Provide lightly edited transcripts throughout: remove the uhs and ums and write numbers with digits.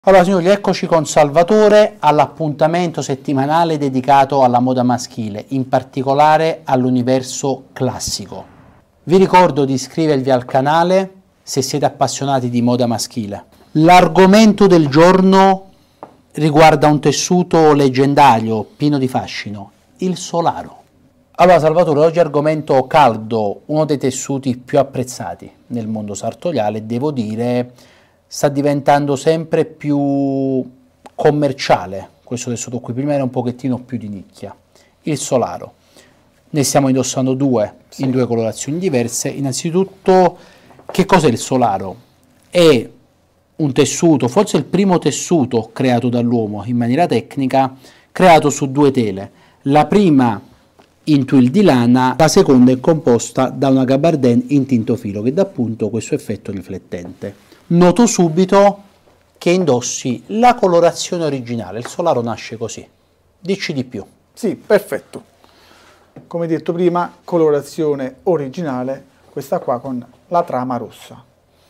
Allora signori, eccoci con Salvatore all'appuntamento settimanale dedicato alla moda maschile, in particolare all'universo classico. Vi ricordo di iscrivervi al canale se siete appassionati di moda maschile. L'argomento del giorno riguarda un tessuto leggendario, pieno di fascino, il solaro. Allora Salvatore, oggi argomento caldo, uno dei tessuti più apprezzati nel mondo sartoriale, devo dire sta diventando sempre più commerciale questo tessuto qui, prima era un pochettino più di nicchia, il solaro. Ne stiamo indossando due, in due colorazioni diverse. Innanzitutto, che cos'è il solaro? È un tessuto, forse il primo tessuto creato dall'uomo in maniera tecnica, creato su due tele. La prima in tuil di lana, la seconda è composta da una gabardine in tinto filo che dà appunto questo effetto riflettente. Noto subito che indossi la colorazione originale, il solaro nasce così. Dici di più. Sì, perfetto. Come detto prima, colorazione originale, questa qua con la trama rossa.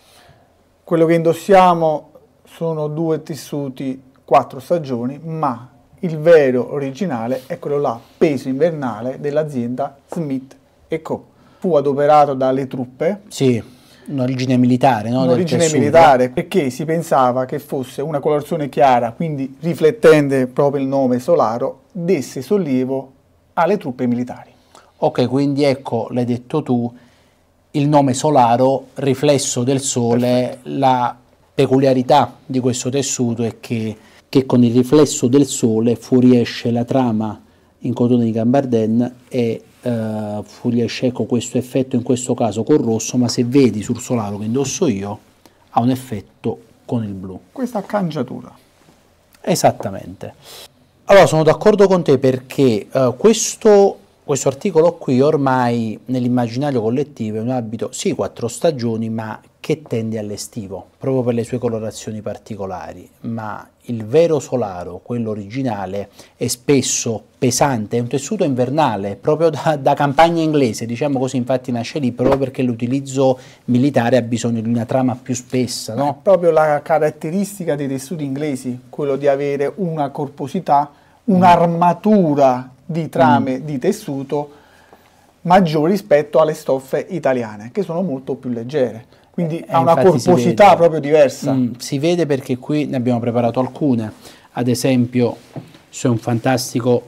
Quello che indossiamo sono due tessuti 4 stagioni, ma il vero originale è quello là, peso invernale dell'azienda Smith & Co. Fu adoperato dalle truppe. Sì. Un'origine militare, no? Un'origine militare, perché si pensava che fosse una colorazione chiara, quindi riflettente proprio il nome solaro, desse sollievo alle truppe militari. Ok, quindi ecco, l'hai detto tu, il nome solaro, riflesso del sole. Perfetto. La peculiarità di questo tessuto è che con il riflesso del sole fuoriesce la trama in cotone di gabardine e fuoriesce ecco questo effetto, in questo caso col rosso, ma se vedi sul solaro che indosso io ha un effetto con il blu. Questa cangiatura. Esattamente. Allora sono d'accordo con te perché questo articolo qui ormai nell'immaginario collettivo è un abito, sì, 4 stagioni, ma che tende all'estivo, proprio per le sue colorazioni particolari, ma il vero solaro, quello originale, è spesso pesante, è un tessuto invernale, proprio da campagna inglese, diciamo così, infatti nasce lì, proprio perché l'utilizzo militare ha bisogno di una trama più spessa, no? È proprio la caratteristica dei tessuti inglesi, quello di avere una corposità, un'armatura di trame di tessuto maggiore rispetto alle stoffe italiane, che sono molto più leggere. Quindi ha una corposità proprio diversa. Si vede perché qui ne abbiamo preparato alcune. Ad esempio, c'è un fantastico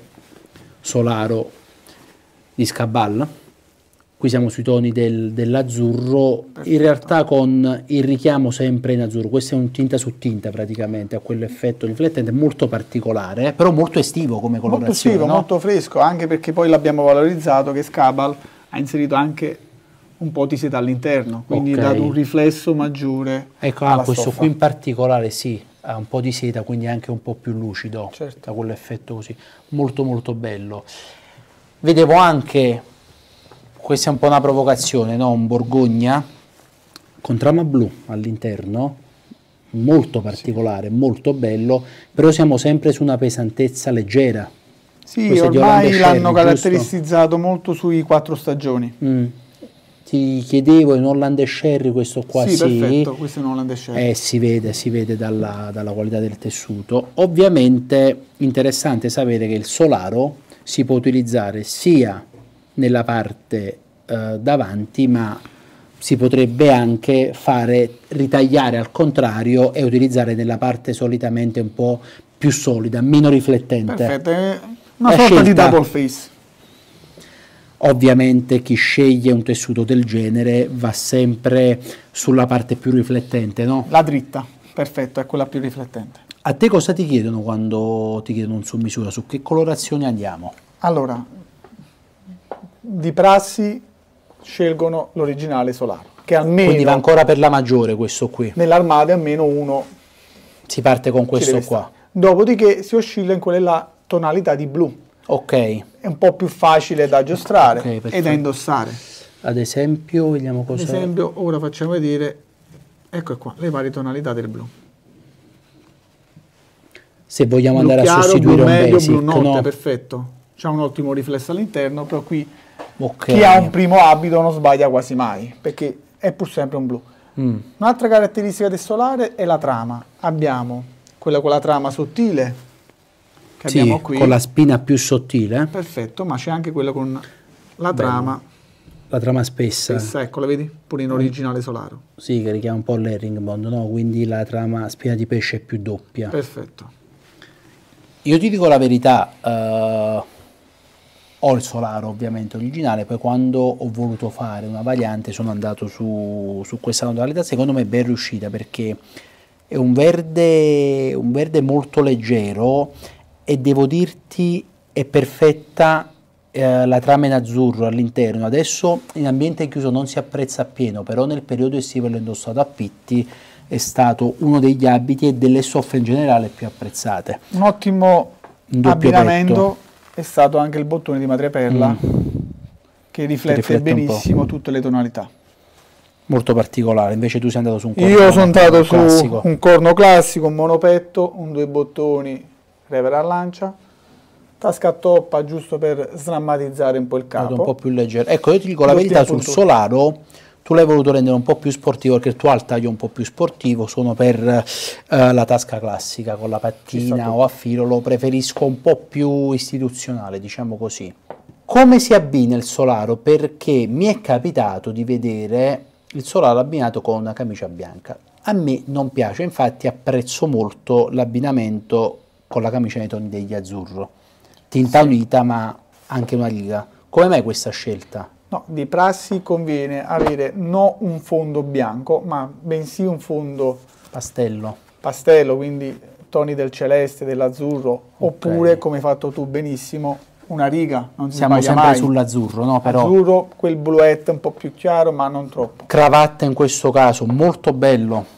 solaro di Scabal. Qui siamo sui toni dell'azzurro, in realtà con il richiamo sempre in azzurro. Questo è un tinta su tinta praticamente, ha quell'effetto riflettente molto particolare, però molto estivo come colorazione. Molto estivo, no? Molto fresco, anche perché poi l'abbiamo valorizzato che Scabal ha inserito anche un po' di seta all'interno, quindi ha dato un riflesso maggiore. Ecco, questo stoffa. Qui in particolare sì, ha un po' di seta, quindi anche un po' più lucido, certo, da quell'effetto così, molto molto bello. Vedevo anche, questa è un po' una provocazione, no? Un Borgogna con trama blu all'interno, molto particolare, sì, molto bello, però siamo sempre su una pesantezza leggera. Sì, questo ormai l'hanno caratterizzato molto sui 4 stagioni. Ti chiedevo, in Holland & Sherry questo qua sì, perfetto, questo è un Holland & Sherry. Si vede dalla qualità del tessuto. Ovviamente interessante sapere che il solaro si può utilizzare sia nella parte davanti, ma si potrebbe anche ritagliare al contrario e utilizzare nella parte solitamente un po' più solida, meno riflettente. Perfetto, è una sorta di double face. Ovviamente chi sceglie un tessuto del genere va sempre sulla parte più riflettente, no? La dritta, perfetto, è quella più riflettente. A te cosa ti chiedono quando ti chiedono un su misura? Su che colorazione andiamo? Allora, di prassi scelgono l'originale solaro, che almeno... Quindi va ancora per la maggiore questo qui? Nell'armadio almeno uno... Si parte con questo qua? Dopodiché si oscilla in quella tonalità di blu. Ok. È un po' più facile da giostrare e da indossare. Ad esempio, vediamo cosa... Ad esempio, ora facciamo vedere, ecco qua, le varie tonalità del blu. Se vogliamo blu andare chiaro, a sostituire blu medio, un basic, blu notte, no? Perfetto. C'ha un ottimo riflesso all'interno, però qui chi ha un primo abito non sbaglia quasi mai, perché è pur sempre un blu. Un'altra caratteristica del solare è la trama. Abbiamo quella con la trama sottile che sì, abbiamo qui. Con la spina più sottile. Perfetto, ma c'è anche quella con la trama. La trama spessa. Ecco, la vedi? Pure in originale Solaro. Sì, che richiama un po' l'herringbone, no? Quindi la trama spina di pesce è più doppia. Perfetto. Io ti dico la verità, ho il Solaro ovviamente originale, poi quando ho voluto fare una variante sono andato su questa tonalità, secondo me è ben riuscita perché è un verde molto leggero e devo dirti è perfetta. La trama in azzurro all'interno, adesso in ambiente chiuso non si apprezza appieno, però nel periodo estivo l'ho indossato a Pitti, è stato uno degli abiti e delle stoffe in generale più apprezzate. Un ottimo abbinamento petto. È stato anche il bottone di madreperla che riflette benissimo tutte le tonalità. Molto particolare, invece tu sei andato su un corno. Io sono andato su un corno classico, un monopetto, un 2 bottoni rever a lancia, tasca a toppa giusto per sdrammatizzare un po' il capo. Un po' più leggero. Ecco, io ti dico la verità, sul Solaro tu l'hai voluto rendere un po' più sportivo perché tu hai il taglio un po' più sportivo, sono per la tasca classica con la pattina o a filo, lo preferisco un po' più istituzionale, diciamo così. Come si abbina il Solaro? Perché mi è capitato di vedere il Solaro abbinato con una camicia bianca. A me non piace, infatti apprezzo molto l'abbinamento con la camicia nei toni degli azzurro. Tinta unita ma anche una riga. Come mai questa scelta? No, di prassi conviene avere non un fondo bianco, ma bensì un fondo pastello, quindi toni del celeste, dell'azzurro, oppure, come hai fatto tu benissimo, una riga. Non si Siamo sempre sull'azzurro, no? Però azzurro, quel bluette un po' più chiaro, ma non troppo. Cravatta in questo caso, molto bello.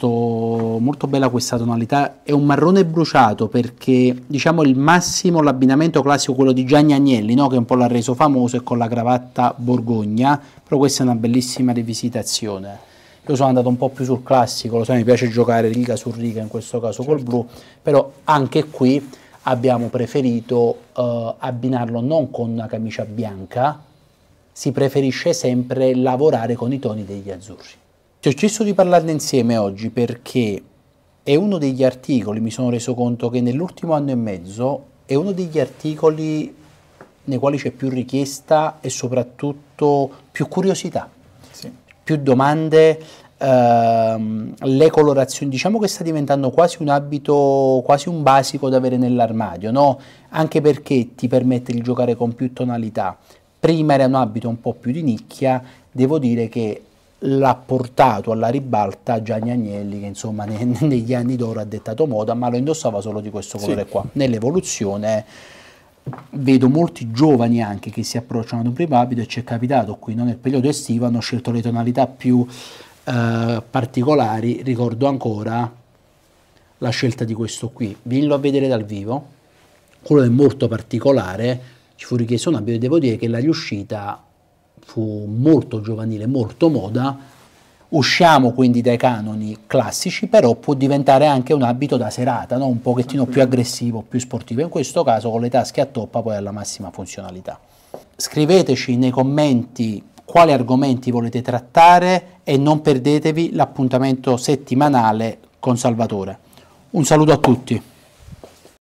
Molto bella questa tonalità, è un marrone bruciato perché diciamo il massimo, l'abbinamento classico, quello di Gianni Agnelli, no? Che un po' l'ha reso famoso, e con la cravatta borgogna, però questa è una bellissima rivisitazione. Io sono andato un po' più sul classico, lo sai, mi piace giocare riga su riga, in questo caso col blu, però anche qui abbiamo preferito abbinarlo non con una camicia bianca, si preferisce sempre lavorare con i toni degli azzurri. Ti ho chiesto di parlarne insieme oggi perché è uno degli articoli, mi sono reso conto che nell'ultimo anno e mezzo è uno degli articoli nei quali c'è più richiesta e soprattutto più curiosità, più domande, le colorazioni, diciamo che sta diventando quasi un abito, quasi un basico da avere nell'armadio, no? Anche perché ti permette di giocare con più tonalità. Prima era un abito un po' più di nicchia, devo dire che l'ha portato alla ribalta Gianni Agnelli, che insomma negli anni d'oro ha dettato moda, ma lo indossava solo di questo colore qua. Nell'evoluzione vedo molti giovani anche che si approcciano ad un primo abito, e ci è capitato qui, no? Nel periodo estivo hanno scelto le tonalità più particolari. Ricordo ancora la scelta di questo qui, venilo a vedere dal vivo, quello è molto particolare, ci fu richiesto un abito e devo dire che la riuscita fu molto giovanile, molto moda. Usciamo quindi dai canoni classici, però può diventare anche un abito da serata, no? Un pochettino più aggressivo, più sportivo, in questo caso con le tasche a toppa poi alla massima funzionalità. Scriveteci nei commenti quali argomenti volete trattare e non perdetevi l'appuntamento settimanale con Salvatore. Un saluto a tutti.